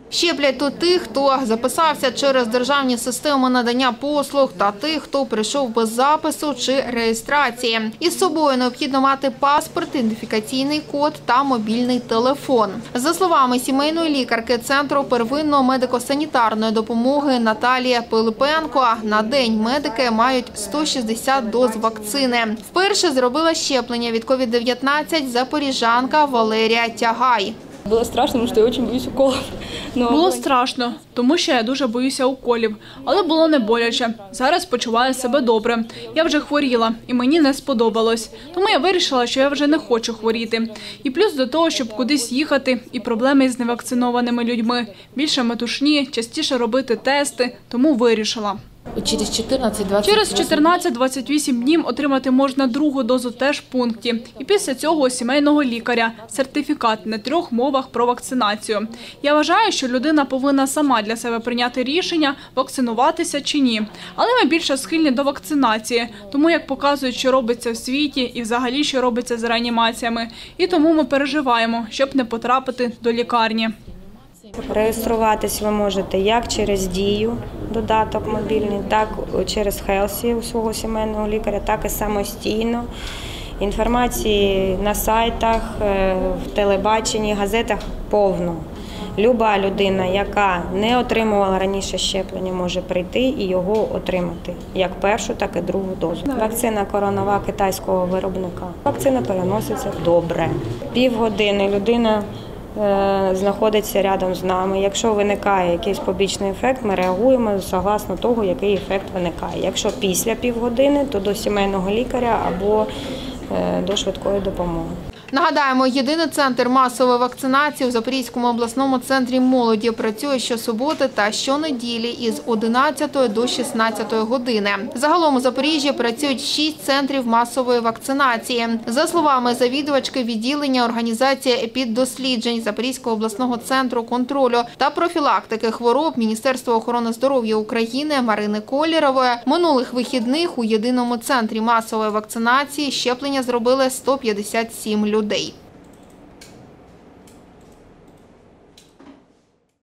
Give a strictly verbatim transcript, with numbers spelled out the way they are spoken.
Щеплять тут тих, хто записався через державні системи надання послуг та тих, хто прийшов без запису чи реєстрації. Із собою необхідно мати паспорт, ідентифікаційний код та мобільний телефон. За словами сімейної лікарки Центру первинної медико-санітарної допомоги Наталії Пилипенко, на день медики мають сто шістдесят доз вакцини. Вперше зробила щеплення від ковід дев'ятнадцять запоріжанка Валерія Тягай. Було страшно, тому що я дуже боюсь уколів. Но... Було страшно, тому що я дуже боюся уколів, але було не боляче. Зараз почуваю себе добре. Я вже хворіла, і мені не сподобалось. Тому я вирішила, що я вже не хочу хворіти. І плюс до того, щоб кудись їхати, і проблеми з невакцинованими людьми. Більше метушні, частіше робити тести, тому вирішила. Через чотирнадцять двадцять вісім днів отримати можна другу дозу теж в пункті. І після цього у сімейного лікаря сертифікат на трьох мовах про вакцинацію. Я вважаю, що людина повинна сама для себе прийняти рішення, вакцинуватися чи ні. Але ми більше схильні до вакцинації, тому як показують, що робиться в світі і взагалі, що робиться з реанімаціями. І тому ми переживаємо, щоб не потрапити до лікарні. Реєструватись ви можете як через Дію, додаток мобільний, так через Хелсі у свого сімейного лікаря, так і самостійно. Інформації на сайтах, в телебаченні, газетах повно. Люба людина, яка не отримувала раніше щеплення, може прийти і його отримати. Як першу, так і другу дозу. Вакцина коронава китайського виробника. Вакцина переноситься добре. Півгодини людина знаходиться рядом з нами. Якщо виникає якийсь побічний ефект, ми реагуємо согласно того, який ефект виникає. Якщо після півгодини, то до сімейного лікаря або до швидкої допомоги. Нагадаємо, єдиний центр масової вакцинації у Запорізькому обласному центрі молоді працює щосуботи та щонеділі із одинадцятої до шістнадцятої години. Загалом у Запоріжжі працюють шість центрів масової вакцинації. За словами завідувачки відділення організації епіддосліджень Запорізького обласного центру контролю та профілактики хвороб Міністерства охорони здоров'я України Марини Колєрової, минулих вихідних у єдиному центрі масової вакцинації щеплення зробили сто п'ятдесят сім людей.